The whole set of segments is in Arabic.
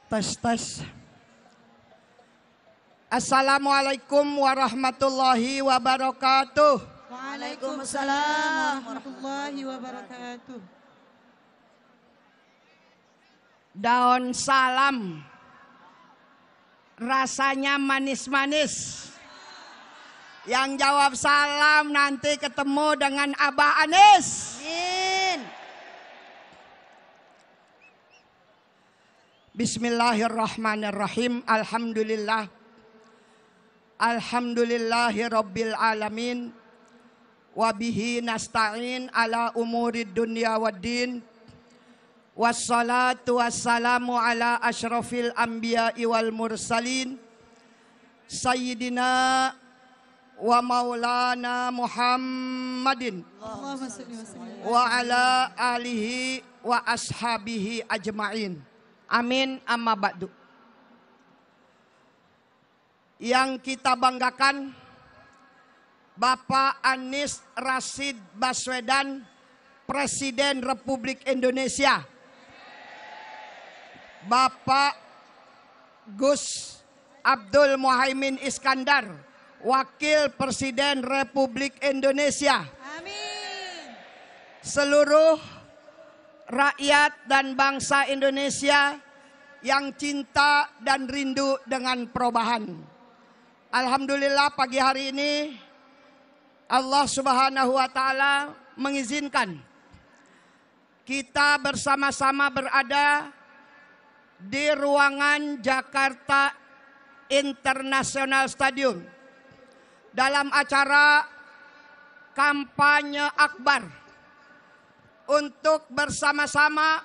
Tes tes. Assalamualaikum warahmatullahi wabarakatuh. Waalaikumsalam warahmatullahi wabarakatuh. Daun salam rasanya manis-manis. Yang jawab salam nanti ketemu dengan Abah Anies. Amin. Bismillahirrahmanirrahim. Alhamdulillahi rabbil alamin. Wabihi nasta'in ala umurid dunya waddin. Wassalatu wassalamu ala asyrafil anbiya'i wal mursalin. Sayyidina wa maulana Muhammadin wa ala alihi wa ashabihi ajma'in. Amin amma ba'du. Yang kita banggakan Bapak Anies Rashid Baswedan, Presiden Republik Indonesia. Bapak Gus Abdul Muhaimin Iskandar, Wakil Presiden Republik Indonesia. Amin. Seluruh rakyat dan bangsa Indonesia yang cinta dan rindu dengan perubahan. Alhamdulillah pagi hari ini Allah Subhanahu wa taala mengizinkan kita bersama-sama berada di ruangan Jakarta International Stadium dalam acara kampanye akbar untuk bersama-sama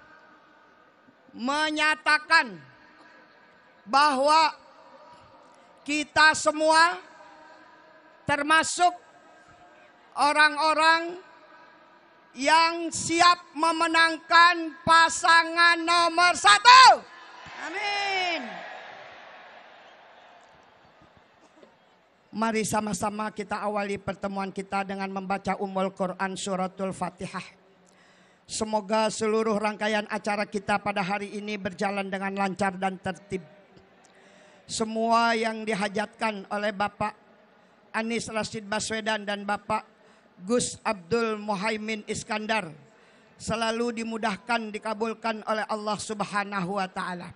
menyatakan bahwa kita semua termasuk orang-orang yang siap memenangkan pasangan nomor 1. Amin. Mari sama-sama kita awali pertemuan kita dengan membaca Ummul Quran suratul Fatihah. Semoga seluruh rangkaian acara kita pada hari ini berjalan dengan lancar dan tertib. Semua yang dihajatkan oleh Bapak Anies Rashid Baswedan dan Bapak Gus Abdul Muhaimin Iskandar selalu dimudahkan, dikabulkan oleh Allah Subhanahu wa taala.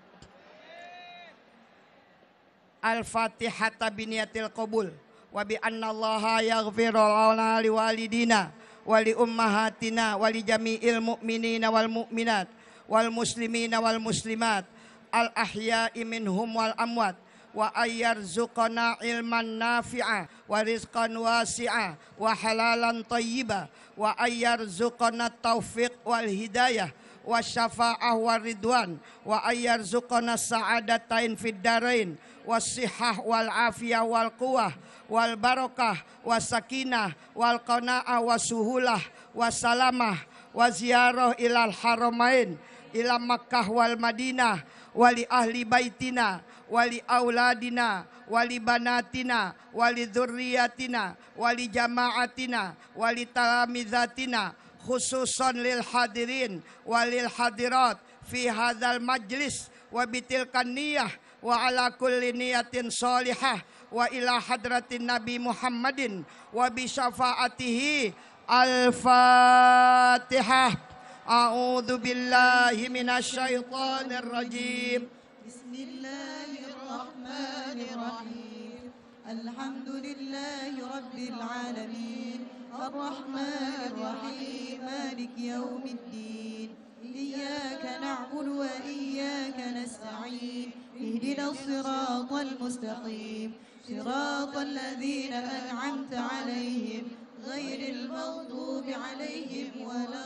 Al-Fatihata biniyatil qabul wa bi annallaha yaghfiru lana liwalidina wali ummahatina wali jami'il mu'minina wal mu'minat wal muslimina wal muslimat al ahya'i minhum wal amwat wa ayyarzuqana ilman nafi'a wa rizqan wasi'a wa halalan tayyiba wa ayyarzuqana taufiq wal hidayah wa syafa'ah wa ridwan wa ayyarzuqana sa'adatain fid darain wasihah wal afiyah wal quwah wal barakah was sakinah wal qanaah wasuhulah wasalamah wa ziyarah ilal haramain ila Makkah wal Madinah wali ahli baitina wali auladina wali banatina wali dzurriyyatina wali jamaatina wali talamizatina khususan lil hadirin walil hadirat fi hadzal majlis wa bitilkan niyah wa ala kulli niyatin salihah wa ila hadratin Nabi Muhammadin wa bi syafaatihi. Al-Fatihah. A'udzu billahi minasyaitonir rajim. Bismillahirrahmanirrahim. Alhamdulillahi rabbil alamin. Arrahmanir rahim. Maliki yaumiddin. إياك نعبد وإياك نستعين اهدنا الصراط المستقيم صراط الذين أنعمت عليهم غير المغضوب عليهم ولا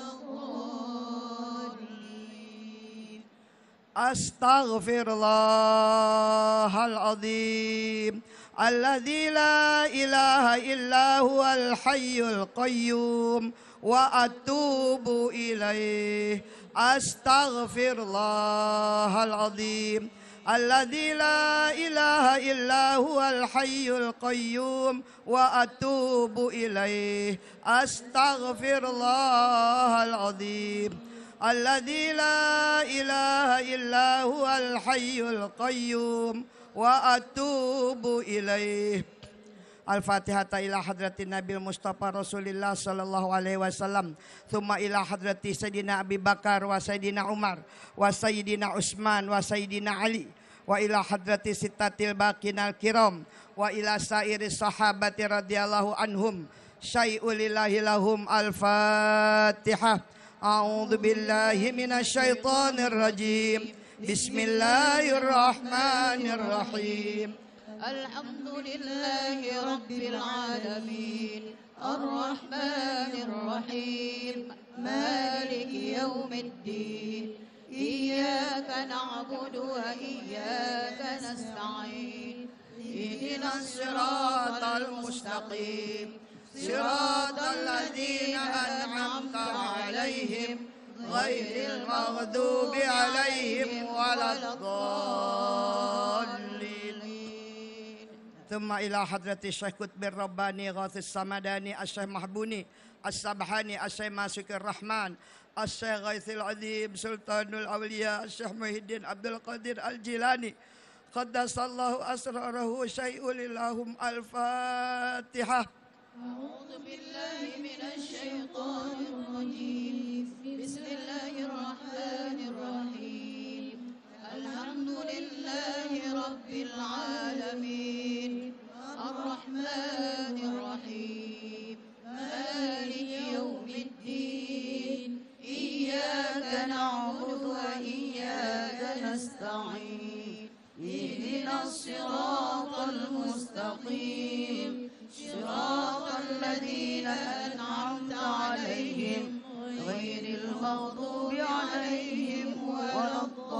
الضالين. Astaghfirullahaladzim alladzi la ilaha illa huwal hayyul qayyum wa atubu ilaih. Astaghfirullahaladzim alladzi la ilaha illa huwal hayyul qayyum wa atubu ilaih. Astaghfirullahaladzim. الذي لا إله إلا هو الحي القيوم وأتوب إليه. Al-Fatihah ila hadratin Nabil Mustafa Rasulillah sallallahu alaihi wasallam, thumma ila hadrati Sayyidina Abi Bakar wa Sayyidina Umar wa Sayyidina Utsman wa Sayyidina Ali wa ila hadrati sittatil baqinal kiram wa ila sairi sahabati radhiyallahu anhum syai'ulillahi lahum. Al-Fatihah. A'udzu billahi minasyaitonir rajim. Bismillahirrahmanirrahim. الحمد لله رب العالمين الرحمن الرحيم مالك يوم الدين إياك نعبد وإياك نستعين اهدنا الصراط المستقيم صراط الذين أنعمت عليهم غير المغضوب عليهم ولا الضالين. ثم إلى حضرة الشيخ قطب الرباني غوث الصمداني الشيخ محبوني السبحاني الشيخ ماسك الرحمن الشيخ غيث العظيم سلطان الأولياء الشيخ محي الدين عبد القادر الجيلاني قدس الله أسراره شيء لهم. الفاتحة. أعوذ بالله من الشيطان الرجيم بسم الله الرحمن الرحيم الحمد لله رب العالمين الرحمن الرحيم مالك يوم الدين إياك نعبد وإياك نستعين اهدنا الصراط المستقيم صراط الذين أنعمت عليهم غير المغضوب عليهم ولا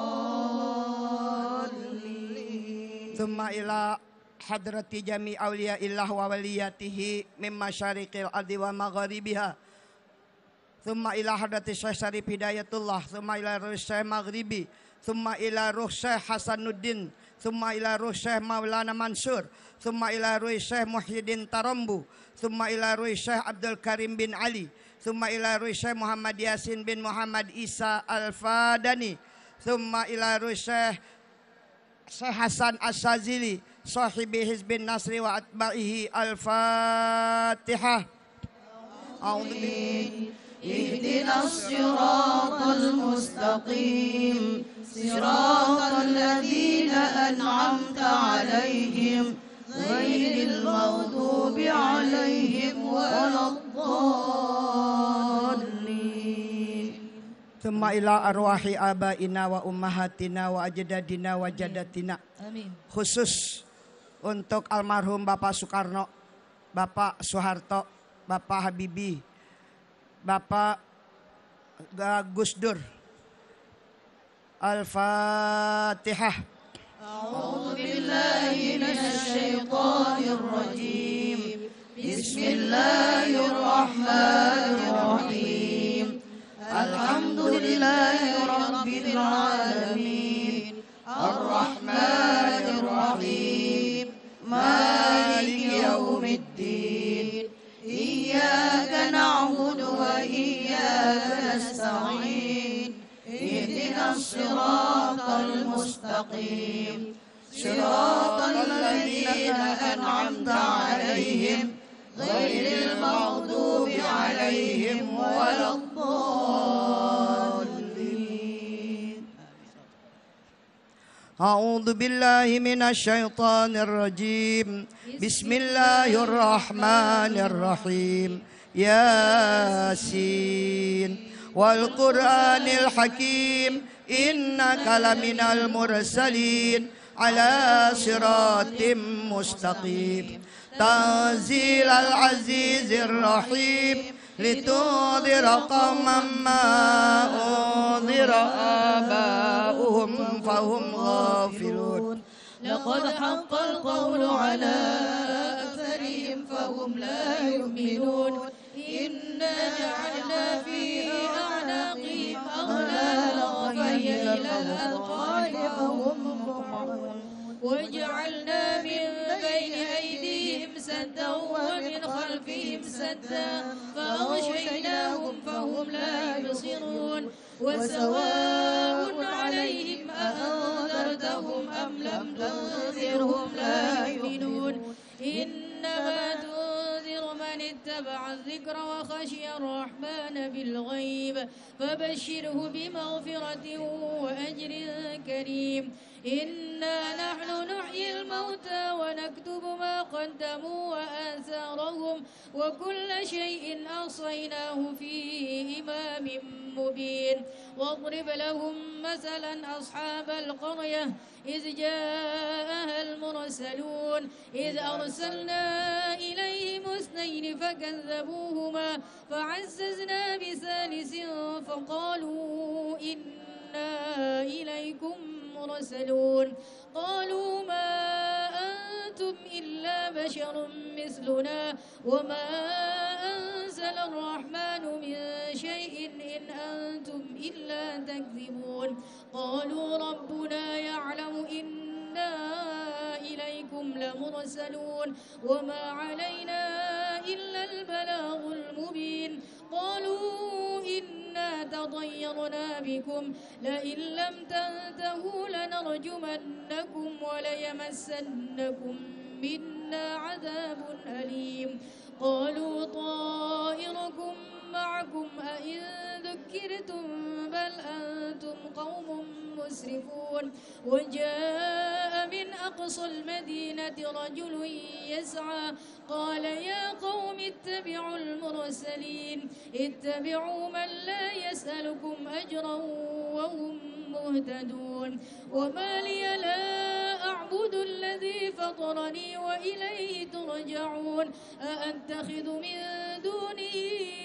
الضالين. ثم إلى حضرة جميع أولياء الله وولياته من مشارق الأرض ومغاربها. ثم إلى حضرة الشيخ شريف هداية الله. ثم إلى روح الشيخ مغربي. ثم إلى روح الشيخ حسن الدين. ثم إلى روح الشيخ مولانا منصور. ثم إلى روح الشيخ محي الدين ترمبو. ثم إلى روح الشيخ عبد الكريم بن علي. ثم إلى روح الشيخ محمد ياسين بن محمد إيسى الفاداني. ثم إلى روح الشيخ حسن الشاذلي صاحب حزب النصر وأتباعه. الفاتحة. أعوذ بالله. اهدنا الصراط المستقيم صراط الذين أنعمت عليهم غير المغضوب عليهم ولا الضالين. ثم إلى أرواح آبائنا وأمهاتنا وأجدادنا وجداتنا. Amin. Khusus untuk almarhum Bapak Soekarno, Bapak Soeharto, Bapak Habibie, Bapak Gus Dur. Al-Fatihah. أعوذ بالله من الشيطان الرجيم بسم الله الرحمن الرحيم الحمد لله رب العالمين الرحمن الرحيم مالك يوم الدين إياك نعبد وإياك نستعين اهدنا الصراط المستقيم صراط الذين أنعمت عليهم غير المغضوب عليهم ولا الضالين. أعوذ بالله من الشيطان الرجيم بسم الله الرحمن الرحيم ياسين والقرآن الحكيم إنك لمن المرسلين على صراط مستقيم تنزيل العزيز الرحيم لتنذر قوما ما أنذر آباؤهم فهم غافلون لقد حق القول على أكثرهم فهم لا يؤمنون إنا جعلنا في أعناقهم أغلالا فهي إلى الأذقان فهم مقمحون وجعلنا من بين أيديهم سدا ومن خلفهم سدا فأغشيناهم فهم لا يبصرون وسواء عليهم أأنذرتهم أم لم تنذرهم لا يؤمنون إنما تنذر من اتبع الذكر وخشي الرحمن بالغيب فبشره بمغفرة وأجر كريم إنا نحن نحيي الموتى ونكتب ما قدموا وآثارهم وكل شيء أحصيناه في إمام مبين واضرب لهم مثلا أصحاب القرية إذ جاءها المرسلون إذ أرسلنا إليهم اثنين فكذبوهما فعززنا بثالث فقالوا إنا إليكم مرسلون قالوا ما أنتم إلا بشر مثلنا وما أنزل الرحمن من شيء إن أنتم إلا تكذبون قالوا ربنا يعلم إنا إليكم لمرسلون وما علينا إلا البلاغ المبين قالوا إنا تطيرنا بكم لئن لم تنتهوا لنرجمنكم وليمسنكم منا عذاب أليم قالوا طائركم معكم أئن ذكرتم بل أنتم قوم مسرفون وجاء من أقصى المدينة رجل يسعى قال يا قوم اتبعوا المرسلين اتبعوا من لا يسألكم أجرا وهم مهتدون وما لي لا أعبد الذي فطرني وإليه ترجعون أأتخذ من دونه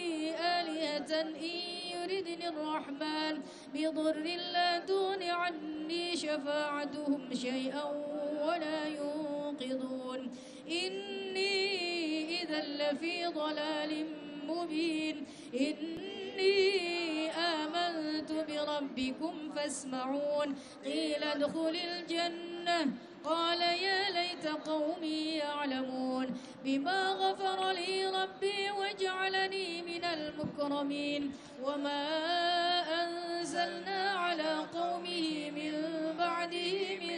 آلهة إن يردني الرحمن بضر لا تغن عني شفاعتهم شيئا ولا ينقذون إني إذا لفي ضلال مبين إني آمنت بربكم فاسمعون قيل ادخل الجنة قال يا ليت قومي يعلمون بما غفر لي ربي وجعلني من المكرمين وما أنزلنا على قومه من بعده من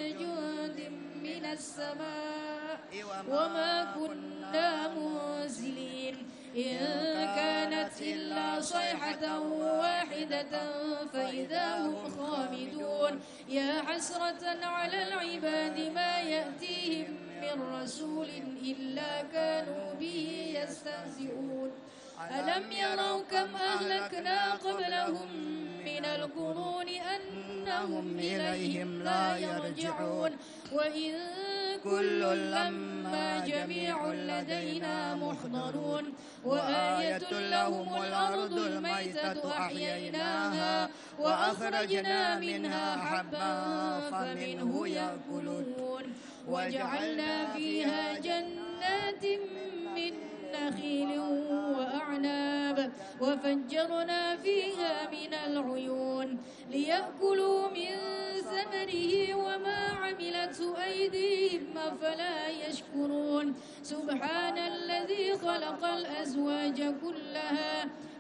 جند من السماء وما كنا منزلين إن كانت إلا صيحة واحدة فإذا هم خامدون يا حسرة على العباد ما يأتيهم من رسول إلا كانوا به يستهزئون ألم يروا كم أهلكنا قبلهم من القرون أنهم إليهم لا يرجعون وإن كل لما جميع لدينا محضرون وآية لهم الأرض الميتة أحييناها وأخرجنا منها حبا فمنه يأكلون وجعلنا فيها جنات من نخيل وأعناب وفجرنا فيها من العيون ليأكلوا من ثمره وما عملته أيديهم أفلا يشكرون سبحان الذي خلق الأزواج كلها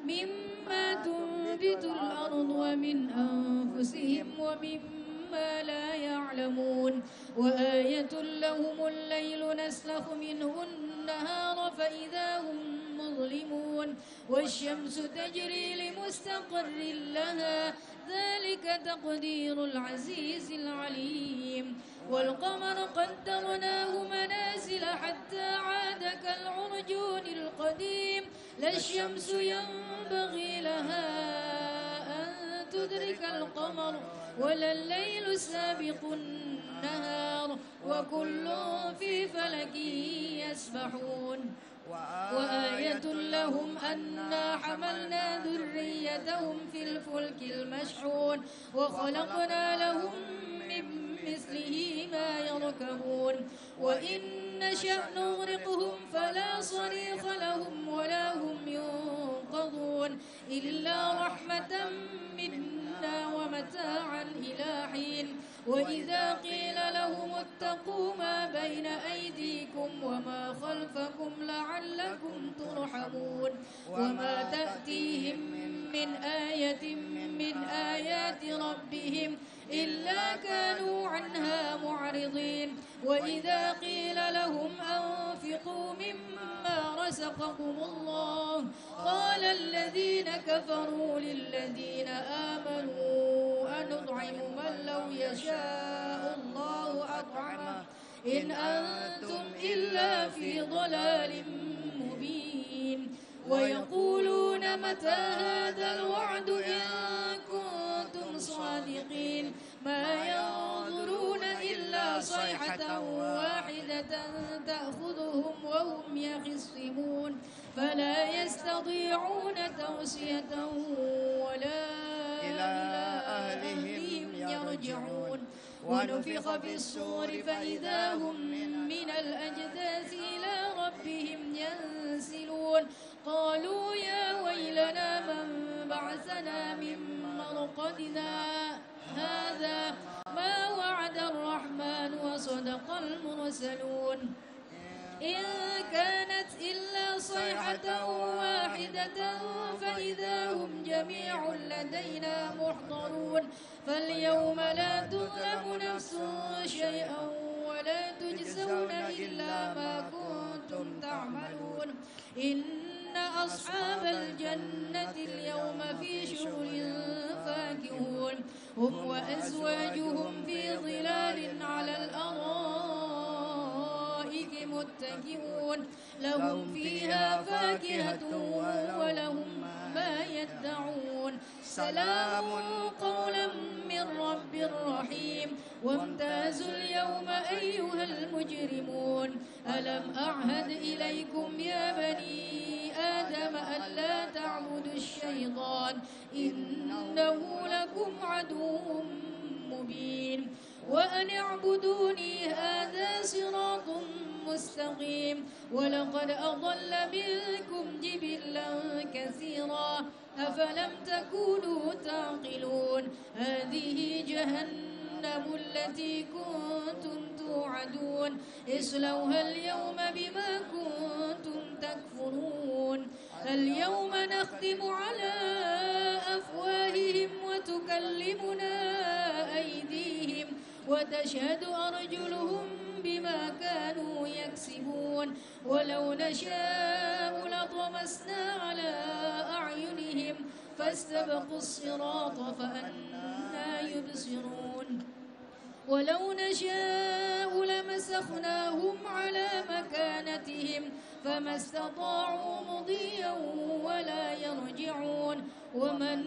مما تنبت الأرض ومن أنفسهم ومما لا يعلمون وآية لهم الليل نسلخ منه النهار فإذا هم مظلمون والشمس تجري لمستقر لها ذلك تقدير العزيز العليم والقمر قدرناه منازل حتى عاد كالعرجون القديم لا الشمس ينبغي لها أن تدرك القمر ولا الليل سابق النهار وكل في فلك يسبحون وآية لهم أنا حملنا ذريتهم في الفلك المشحون وخلقنا لهم من مثله ما يركبون وإن نشأ نغرقهم فلا صريخ لهم ولا هم ينقذون إلا رحمة منا ومتاعا إلى حين وإذا قيل لهم اتقوا ما بين أيديكم أمامكم وما خلفكم لعلكم ترحمون وما تأتيهم من آية من آيات ربهم إلا كانوا عنها معرضين وإذا قيل لهم أنفقوا مما رزقكم الله قال الذين كفروا للذين آمنوا أنطعم من لو يشاء الله أطعمه إن أنتم إلا في ضلال مبين ويقولون متى هذا الوعد إن كنتم صادقين ما ينظرون إلا صيحة واحدة تأخذهم وهم يخصمون فلا يستطيعون توصية ولا إلى أهلهم يرجعون ونفخ في الصور فإذا هم من الأجداث إلى ربهم ينسلون قالوا يا ويلنا من بعثنا من مرقدنا هذا ما وعد الرحمن وصدق المرسلون إن كانت إلا صيحة واحدة فإذا هم جميع لدينا محضرون فاليوم لا تظلم نفس شيئا ولا تجزون إلا ما كنتم تعملون إن أصحاب الجنة اليوم في شغل فاكهون هم وأزواجهم في ظلال على الأرائك متكئون لهم فيها فاكهة ولهم ما يدعون سلام قولا من رب رحيم وامتازوا اليوم أيها المجرمون ألم أعهد إليكم يا بني آدم ألا تعبدوا الشيطان إنه لكم عدو مبين وأن اعبدوني هذا صراط مستقيم ولقد أضل منكم جبلا كثيرا أفلم تكونوا تعقلون هذه جهنم التي كنتم توعدون اصلوها اليوم بما كنتم تكفرون اليوم نختم على أفواههم وتكلمنا أيديهم وتشهد أرجلهم بما كانوا يكسبون ولو نشاء لطمسنا على أعينهم فاستبقوا الصراط فأنى يبصرون ولو نشاء لمسخناهم على مكانتهم فما استطاعوا مضيا ولا يرجعون ومن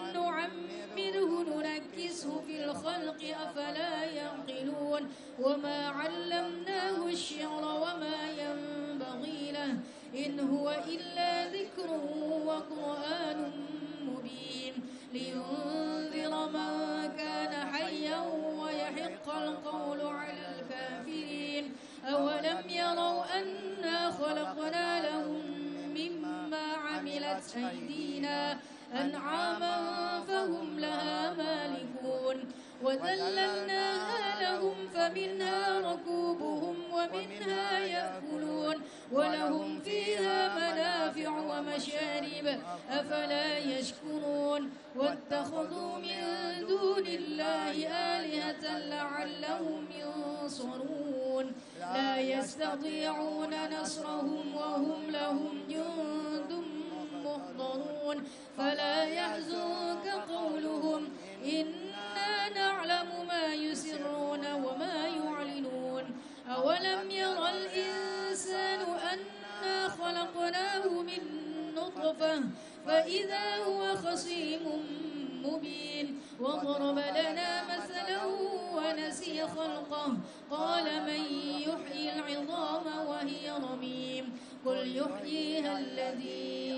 نعمره ننكسه في الخلق أفلا يعقلون وما علمناه الشعر وما ينبغي له إن هو إلا ذكر وقرآن مبين لينذر من كان حيا ويحق القول على الكافرين أولم يروا أنا خلقنا لهم مما عملت أيدينا أنعاما فهم لها مالكون وذللناها لهم فمنها ركوبهم ومنها يأكلون ولهم فيها منافع ومشارب أفلا يشكرون واتخذوا من دون الله آلهة لعلهم ينصرون لا يستطيعون نصرهم وهم لهم جند محضرون فلا يحزنك قولهم إنا نعلم ما يسرون وما يعلنون أولم ير الإنسان أنا خلقناه من نطفة فإذا هو خصيم مبين وضرب لنا مثلا ونسي خلقه قال من يحيي العظام وهي رميم قل يحييها الذي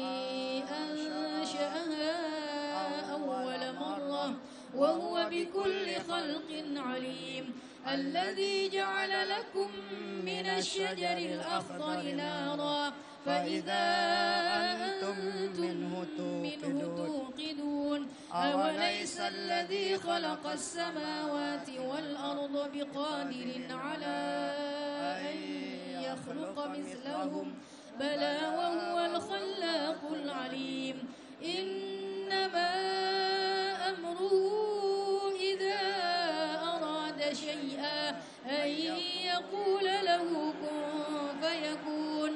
أنشأها أول مرة وهو بكل خلق عليم الذي جعل لكم من الشجر الأخضر نارا فإذا أنتم منه توقدون أوليس الذي خلق السماوات والأرض بقادر على أن يخلق مثلهم بلى وهو الخلاق العليم إنما أمره إذا أراد شيئا أن يقول له كن فيكون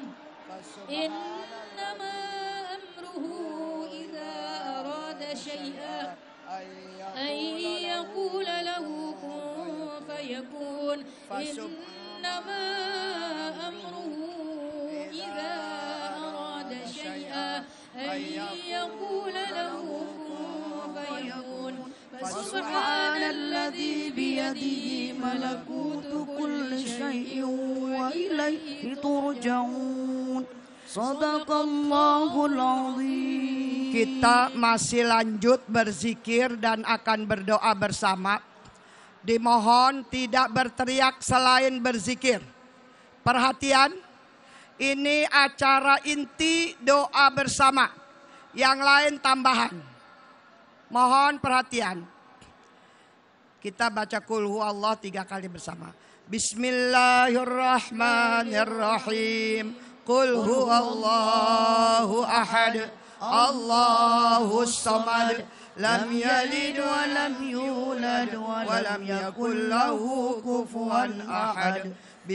إنما أمره إذا أراد شيئا أن يقول له كن فيكون إنما أمره إذا أراد شيئا أن يقول له كن فيكون فسبحان الذي بيده ملكوت كل شيء وإليه ترجعون Sadaqallahul azim. Kita masih lanjut berzikir dan akan berdoa bersama. Dimohon tidak berteriak selain berzikir. Perhatian, ini acara inti doa bersama. Yang lain tambahan. Mohon perhatian. Kita baca Qul huwallah 3 kali bersama. Bismillahirrahmanirrahim. Qul huwallahu ahad, Allahus samad, lam yalid wa lam yulad wa lam yakul lahu kufuwan ahad.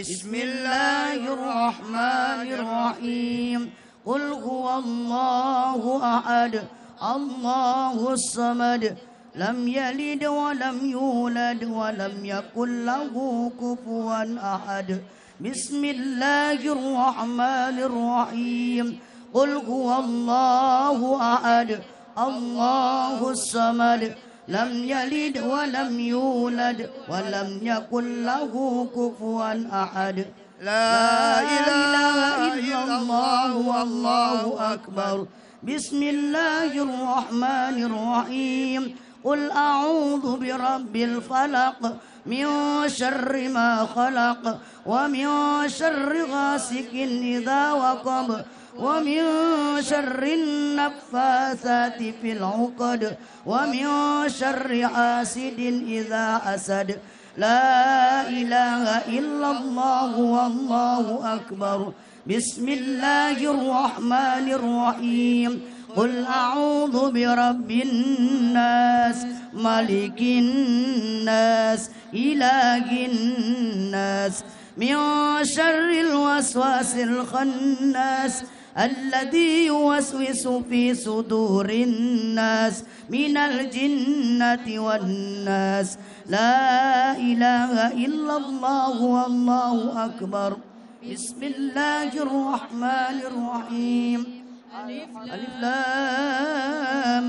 Bismillahirrahmanirrahim. Qul huwallahu ahad, Allahus samad, lam yalid wa lam yulad wa lam yakul lahu kufuwan ahad. Bismillahirrahmanirrahim. Qul huwallahu ahad, Allahus samad, lam yalid wa lam yulad wa lam yakul lahu kufuwan ahad. La ilaha illallah wallahu akbar. Bismillahirrahmanirrahim. Qul a'udzu birabbil falaq min syarri ma khalaq wa min syarri ghasikin idza waqab wa min syarri naffatsati fil 'uqad wa min syarri hasidin idza hasad. La ilaha illallah wallahu akbar. Bismillahirrahmanirrahim. Qul a'udzu birabbin nas, malikin nas, ilahin nas, min syarril waswasil khannas, alladzi yuwaswisu fi sudurin nas, minal jinnati wan nas. La ilaha illallah wallahu akbar. Bismillahirrahmanirrahim. Alif Lam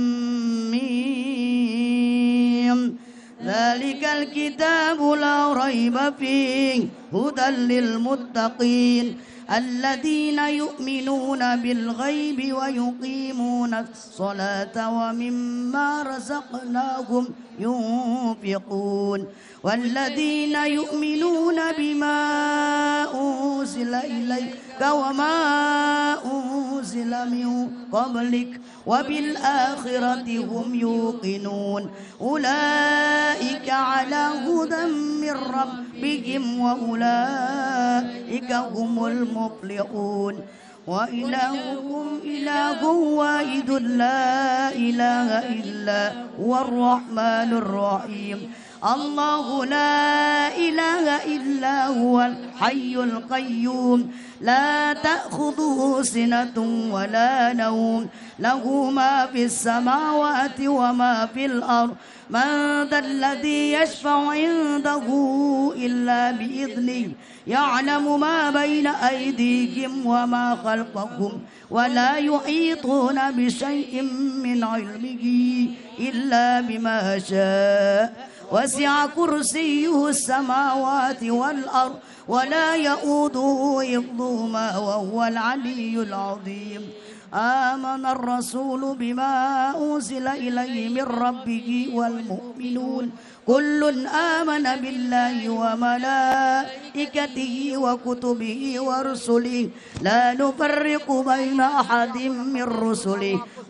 Mim. Dzalikal kitabu la raiba fihi hudan lil muttaqin alladzina yu'minuna bil ghaibi wa yuqimuna as-salata wa mimma razaqnahum yunfiqun walladzina yu'minuna bima unzila ilayka wa ma unzila min qablik wa bil akhirati hum yuqinun ulaika ala hudan min rabbihim wa ulaika humul muflihun. Wa ilahukum ilahun wahidun la ilaha illa huwar rahmanur rahim. Allahu la ilaha illa huwal hayyul qayyum la ta'khudhuhu sinatun wa la nawm lahu ma fis samawati wa ma fil ard man dhalladhi yashfa'u 'indahu illa bi idhnihi ya'lamu ma bayna aydihim wa ma khalfahum wa la yuhituna bi shay'in min 'ilmihi illa bima sha'a. وسع كرسيه السماوات والأرض ولا يؤوده حفظهما وهو العلي العظيم. آمن الرسول بما أنزل إليه من ربه والمؤمنون كل آمن بالله وملائكته وكتبه ورسله لا نفرق بين أحد من رسله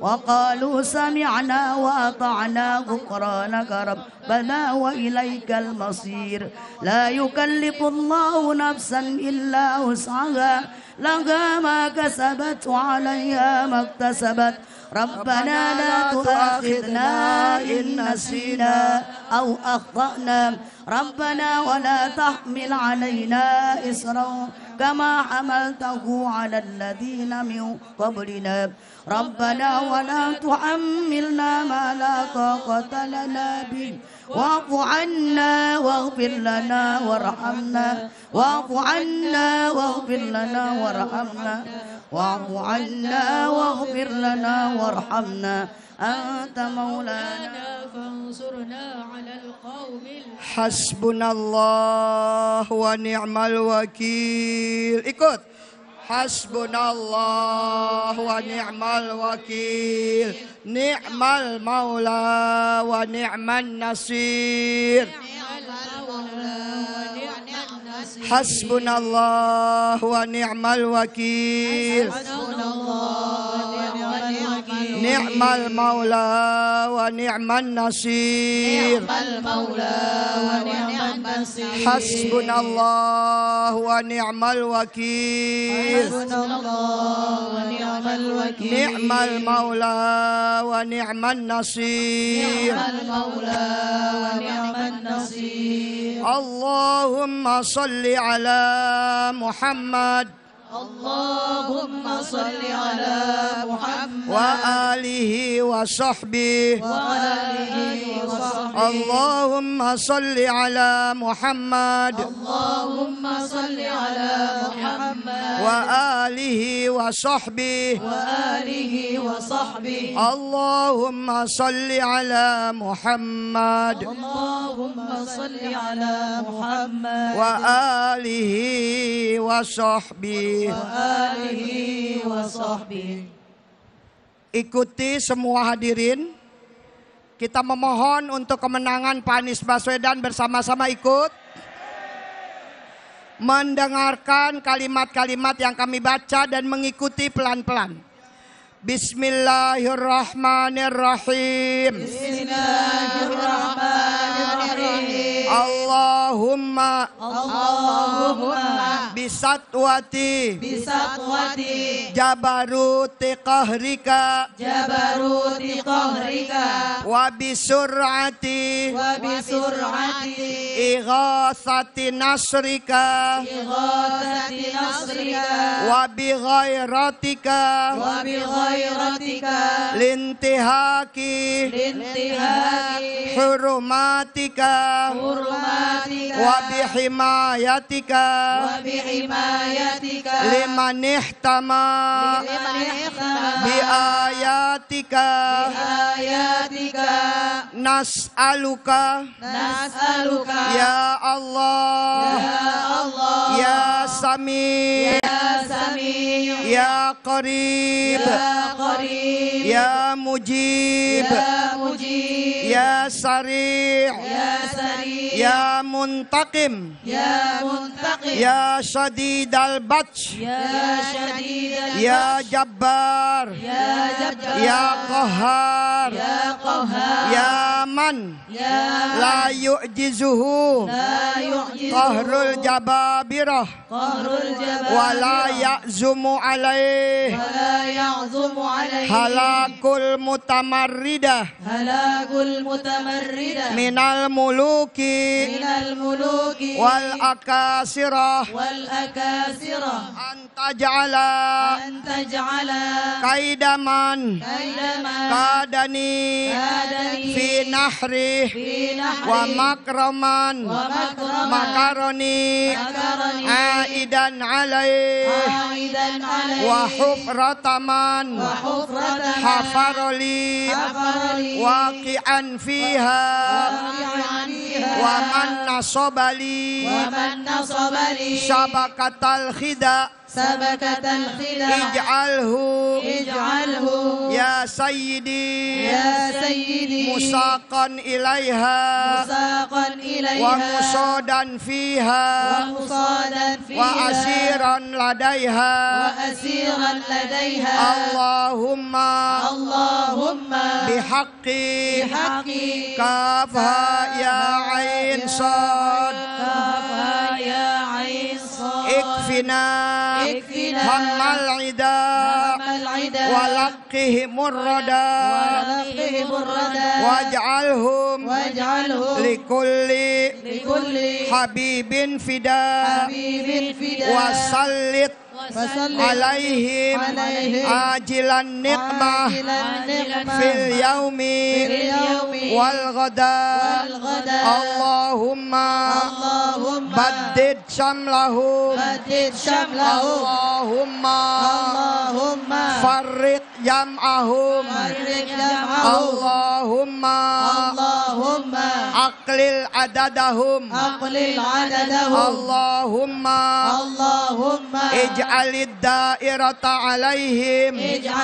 وقالوا سمعنا وأطعنا غفرانك ربنا وإليك المصير لا يكلف الله نفسا إلا وسعها لها ما كسبت وعليها ما اكتسبت ربنا لا تؤاخذنا إن نسينا أو أخطأنا ربنا ولا تحمل علينا إصرا كما حملته على الذين من قبلنا ربنا ولا تحملنا ما لا طاقة لنا به واعف عنا واغفر لنا وارحمنا واعف عنا واغفر لنا وارحمنا واعف عنا واغفر لنا وارحمنا أنت مولانا فانصرنا على القوم حسبنا الله ونعم الوكيل. Ikut. Hasbunallah wa ni'mal wakil, ni'mal maula wa ni'man nasir. Hasbunallah wa ni'mal wakil, ni'mal maula wa ni'man nasir. Hasbunallah wa ni'mal wakil, ni'mal maula wa ni'man nasir. Allahumma salli ala Muhammad اللهم صل على محمد وآله وصحبه اللهم صل على محمد اللهم صل على محمد وآله وصحبه اللهم صل على محمد اللهم صل على محمد وآله وصحبه. Ikuti semua hadirin. Kita memohon untuk kemenangan Pak Anies Baswedan bersama-sama ikut mendengarkan kalimat-kalimat yang kami baca dan mengikuti pelan-pelan. Bismillahirrahmanirrahim. Allahumma bisatwati jabaruti qahrika wa bisur'ati ighasati nasrika wa bighairatika lintihaki hurumatika wa bihimayatika liman ihtama biayatika nas'aluka ya Allah ya Sami ya Qarib ya Mujib ya Sari' ya Muntaqim ya Shadid al-Batsh ya Jabbar ya Qahhar ya Man la yu'jizuhu qahrul jababirah wa la ya'zumu alaih halakul mutamarridah minal muluki wal akasirah antaj'ala kaidaman kadani fi nahri wa makraman makaroni aidan alaih wa hufrataman hafaroli waqi'an fiha wa man nasobali syabakatal khida سبكة الخدع اجعله يا سيدي مساقا إليها ومصادا فيها وأسيرا لديها اللهم بحق كافها يا عين صاد اكفنا هم العداء ولقهم الردى واجعلهم لكل حبيب فداء وسلط عليهم عاجل النقمة في اليوم والغداء اللهم بدد شملهم اللهم فرق جمعهم اللهم أقلل عددهم اللهم اجعل الدائرة عليهم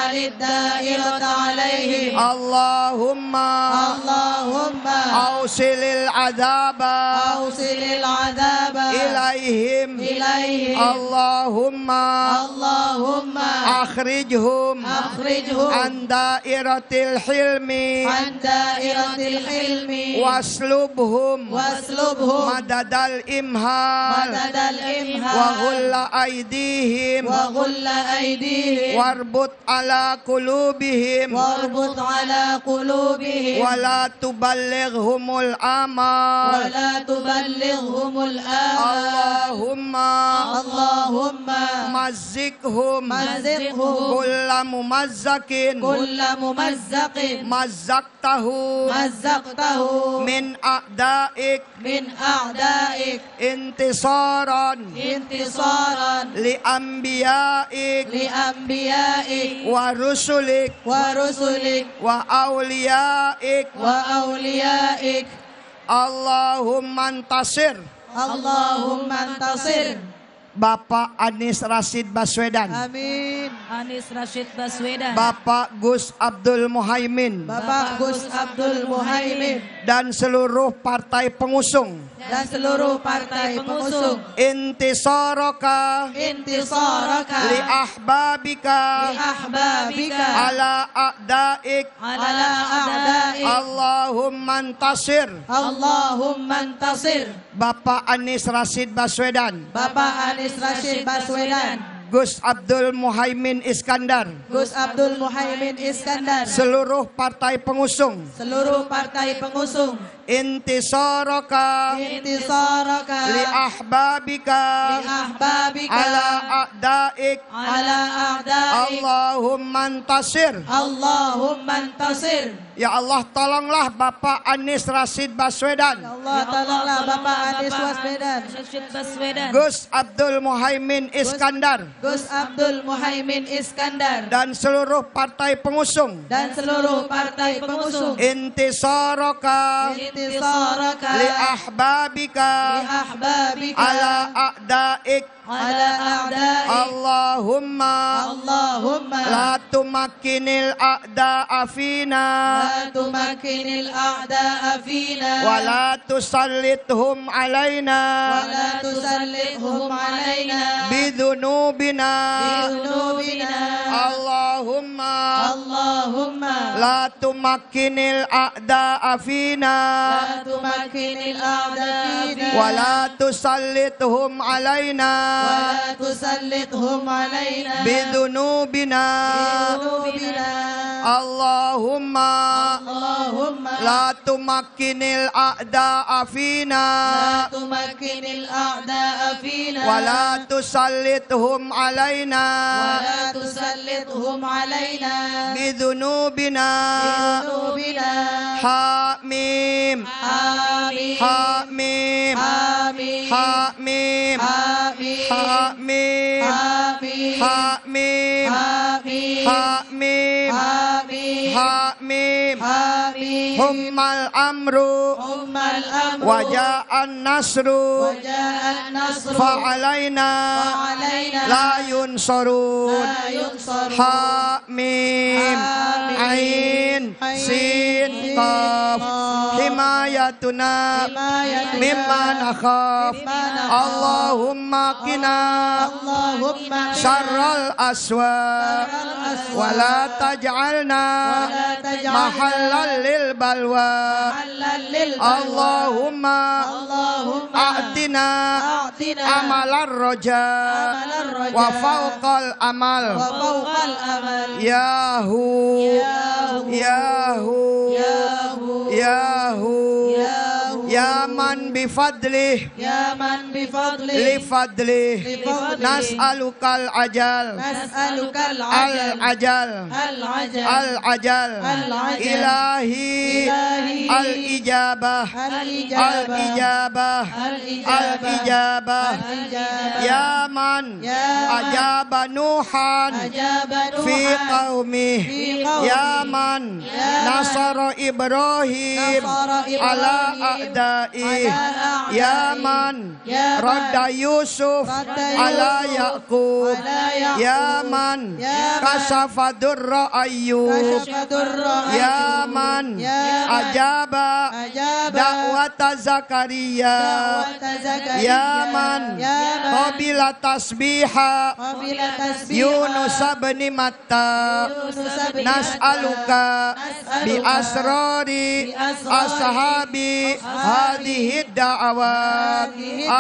اللهم أوصل العذاب إليهم اللهم أخرجهم عن دائرة الحلم واسلبهم مدد الإمهال وغل أيديهم واربط على قلوبهم ولا تبلغهم الآمال اللهم مزقهم كل ممزق مزقته من أعدائك انتصارا لأنبيائك ورسلك وأوليائك اللهم انتصر Bapak Anies Rashid Baswedan. Amin. Anies Rashid Baswedan. Bapak Gus Abdul Muhaimin. Dan seluruh partai pengusung. Intisaraka li ahbabika ala a'daik Allahumma antasir. Bapak Anies Rashid Baswedan. Gus Abdul Muhaimin Iskandar. Seluruh partai pengusung. Intisaraka li ahbabika ala a'daik Allahumma antasir. Ya Allah, tolonglah Bapak Anies Rashid Baswedan. Gus Abdul Muhaimin Iskandar. Dan seluruh partai pengusung. Intisaraka li ahbabika ala a'daik Allahumma la tumakkinil a'da'a fina wa la tusallithum alaina bidhunubina Allahumma la tumakkinil a'da'a fina wa la tusallithum alaina bidhunubina Allahumma la tumakkinil a'da'a fina wa la tusallithum alaina bidhunubina Hamim Hamim Hamim Hamim Hamim Hamim Hamim Hamim. Hummal amru Hummal amru. Waja'an nasru Waja'an nasru. Fa'alaina Fa'alaina. La yunsarun. La yunsarun. Hamim Hamim. Ain Sin Qaf Himayatuna Himayatuna. Mimma nakhaf Mimma nakhaf. Allahumma qina Allahumma syarral aswa Wala taj'alna Mahallan lil balwa Allahumma A'tina Amalar roja Wa fawqal amal Yahu Yahu Yahu Ya man bifadlih Ya man bifadli. Lifadlih Lifadlih. Nas'alukal ajal Nas'alukal Al-ajal Al-ajal. Al-ajal Al-ajal. Ilahi Ilahi. Al-ijabah Al-ijabah. Al-ijabah Al-ijabah Ya man Ya Ajaba Nuhan Ajaba Fi Nuhan. qaumih Fi qaumih. Ya man Ya Nasara Ibrahim Nasara Ibrahim. Ala a'daih Ala Ya a'daih. man Ya man. Radda Yusuf Radda Ala Yusuf. Yaqub Ala Yaqub. Ya man Ya man. Kasafa durra Ayyub Kasyafadurra. Ya man Ya man. Ajaba Ajaba. Da'wata Zakaria Da'wata Zakaria. Ya man Ya man. Qabila tasbiha Qabila tasbiha. Yunus bin Matta Yunus bin Nas'aluka bi asrari ashabi hadhihi da'awat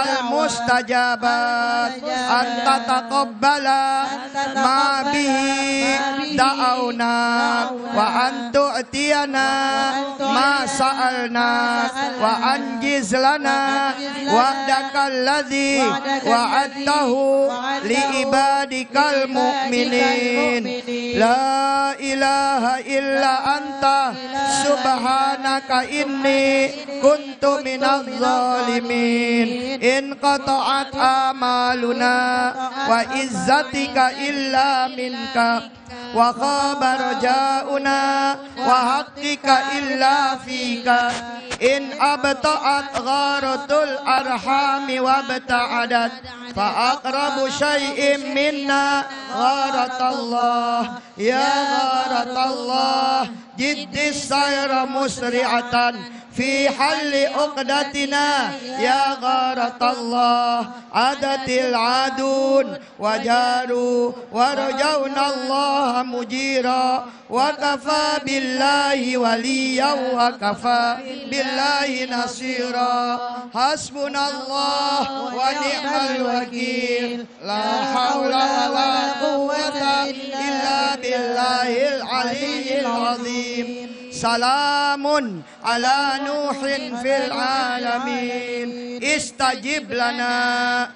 al-mustajabat anta taqabbala ma bihi da'awna wa antu'tiyana ma sa'alna wa anjiz lana wa'dakal ladzi wa'adtahu li ibadikal mu'minin la ilaha illa anta subhanaka inni kuntu minadh zalimin in qata'at amaluna wa izzatika illa minka wa khaba rajauna wa haqqika illa fika in abta'at gharatul arhami wa abta'adat fa aqrabu syai'in minna gharatallah ya gharatallah jiddis sayra musri'atan fi halli uqdatina ya gharatallah adatil adun wajaru warjauna Allah mujira wa kafa billahi waliyan wa kafa billahi nasira hasbunallah wa ni'mal wakil la hawla wa la quwwata illa billahil aliyyil azim salamun ala nuhin fil alamin istajib lana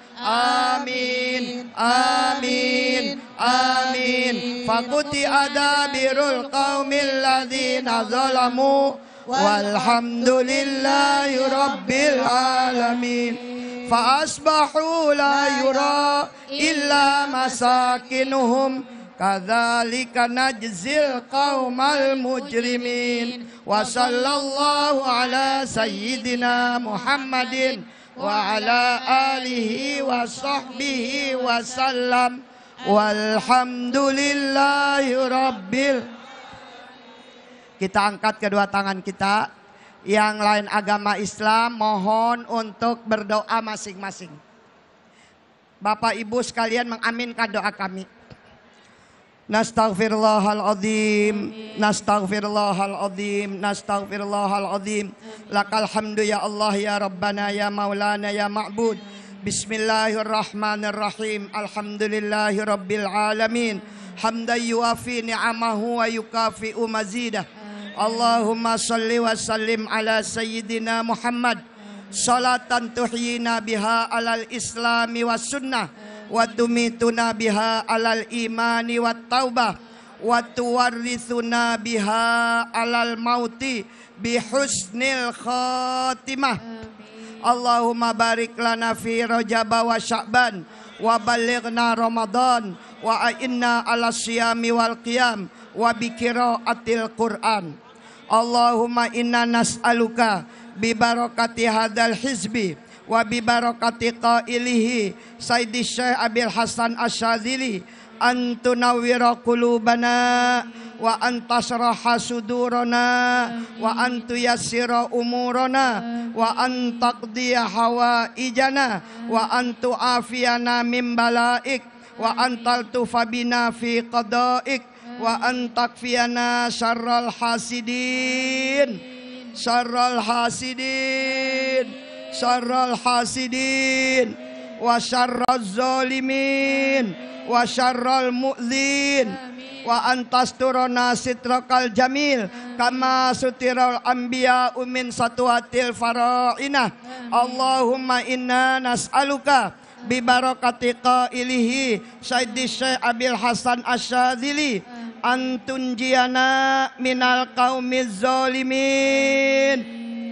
amin amin amin faquti adabirul qaumil ladzina zalamu walhamdulillahi rabbil alamin fa asbahu la yura illa masakinuhum kadzalika najzil qaumal mujrimin wa sallallahu ala sayyidina Muhammadin wa ala alihi wa sahbihi wa sallam walhamdulillahi rabbil. Kita angkat kedua tangan kita. Yang lain agama Islam mohon untuk berdoa masing-masing. Bapak Ibu sekalian mengaminkan doa kami. Nastaghfirullahaladzim, nastaghfirullahaladzim, nastaghfirullahaladzim. Lakal hamdu ya Allah ya Rabbana ya Maulana ya Ma'bud. Bismillahirrahmanirrahim. Alhamdulillahi Rabbil alamin. Hamdan yuafi ni'amahu wa yukafi'u mazidah. Allahumma salli wa sallim ala sayyidina Muhammad. Salatan tuhyina biha alal islami was sunnah. Wa tumituna biha alal imani wat taubah wa tuwarrithuna biha alal mauti bihusnil khatimah. Allahumma barik lana fi Rajab wa Sya'ban wa balighna Ramadan wa a'inna ala siyami wal qiyam wa bi qiraatil Qur'an. Allahumma inna nas'aluka bi barakati hadzal hizbi wa bi barakati qailihi Sayyidi Syekh Abil Hasan Asyadzili an tunawwira qulubana wa an tasraha sudurana wa an tuyassira umurana wa an taqdiya hawaijana wa an tu'afiyana min balaik wa an taltufa bina fi qadaik wa an takfiyana syarral hasidin syarral hasidin syarral hasidin wa syarraz zalimin wa syarral mu'dzin wa antasturona sitrakal jamil kama sutiral anbiya min satuatil farainah. Allahumma inna nas'aluka bi barakati qailihi Sayyidi Syekh Abil Hasan Asyadzili an tunjiyana minal qaumiz zalimin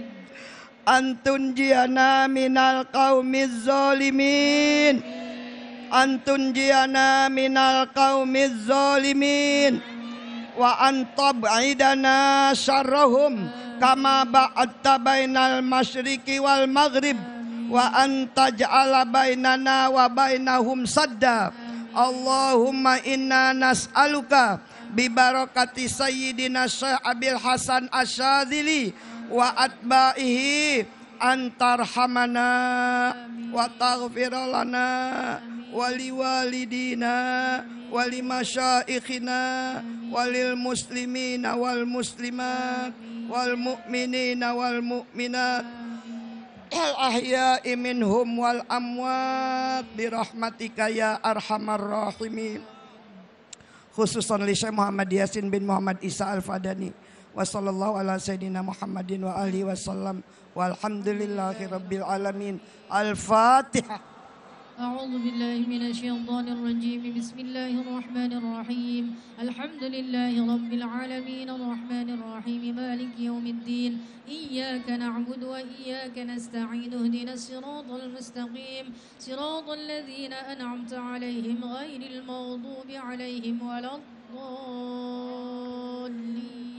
an tunjiyana minal qaumiz zalimin antun jiana minal qaumiz zalimin wa antab'idana syarrahum kama ba'adta bainal masyriqi wal maghrib wa antaj'ala bainana wa bainahum sadda. Allahumma inna nas'aluka bi barakati sayyidina Syekh Abil Hasan Asyadzili wa atba'ihi antarhamana wa taghfir lana wali walidina wali masyaikhina walil muslimina wal muslimat wal mu'minina wal mu'minat al ahya'i minhum wal amwat birahmatika ya arhamar rahimin. Khususan li Syekh Muhammad Yasin bin Muhammad Isa Al-Fadani wa sallallahu ala sayyidina Muhammadin wa alihi wasallam walhamdulillahi rabbil alamin. Al-Fatihah. أعوذ بالله من الشيطان الرجيم بسم الله الرحمن الرحيم الحمد لله رب العالمين الرحمن الرحيم مالك يوم الدين إياك نعبد وإياك نستعين اهدنا الصراط المستقيم صراط الذين أنعمت عليهم غير المغضوب عليهم ولا الضالين.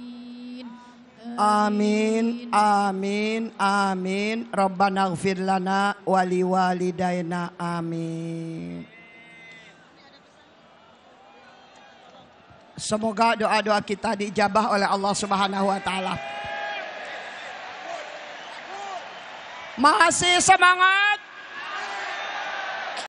Amin, amin, amin. Rabbana ighfir lana wali walidaina, amin. Semoga doa-doa kita diijabah oleh Allah Subhanahu wa taala. Masih semangat.